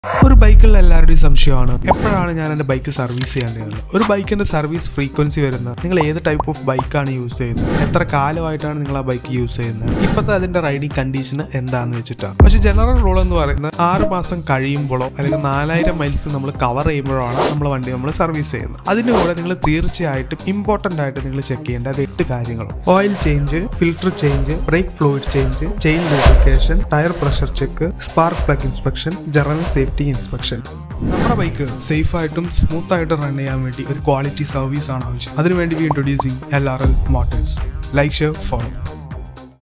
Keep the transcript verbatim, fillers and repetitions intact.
ഒരു ബൈക്കിൽ എല്ലാവരുടെയും സംശയമാണ് എപ്പോഴാണ് ഞാൻ എൻ്റെ ബൈക്ക് സർവീസ് ചെയ്യേണ്ടത്. ഒരു ബൈക്കിൻ്റെ സർവീസ് ഫ്രീക്വൻസി വരുന്നത് നിങ്ങൾ ഏത് ടൈപ്പ് ഓഫ് ബൈക്കാണ് യൂസ് ചെയ്യുന്നത്, എത്ര കാലമായിട്ടാണ് നിങ്ങൾ ആ ബൈക്ക് യൂസ് ചെയ്യുന്നത്, ഇപ്പോഴത്തെ അതിൻ്റെ റൈഡിങ് കണ്ടീഷൻ എന്താണെന്ന് വെച്ചിട്ടാണ്. പക്ഷേ ജനറൽ റൂൾ എന്ന് പറയുന്നത് ആറ് മാസം കഴിയുമ്പോഴോ അല്ലെങ്കിൽ നാലായിരം മൈൽസ് നമ്മൾ കവർ ചെയ്യുമ്പോഴാണ് നമ്മൾ വണ്ടി നമ്മൾ സർവീസ് ചെയ്യുന്നത്. അതിൻ്റെ കൂടെ നിങ്ങൾ തീർച്ചയായിട്ടും ഇമ്പോർട്ടൻ്റ് ആയിട്ട് നിങ്ങൾ ചെക്ക് ചെയ്യേണ്ട അത് എട്ട് കാര്യങ്ങളും: oil change, filter change, brake fluid change, chain lubrication, tyre pressure check, spark plug inspection, general safety inspection. നമ്മുടെ ബൈക്ക് സേഫ് ആയിട്ടും സ്മൂത്ത് ആയിട്ടും റൺ ചെയ്യാൻ വേണ്ടി ഒരു ക്വാളിറ്റി സർവീസ് ആണ് ആവശ്യം. അതിനുവേണ്ടി we introducing L R L motors. Like, share, follow.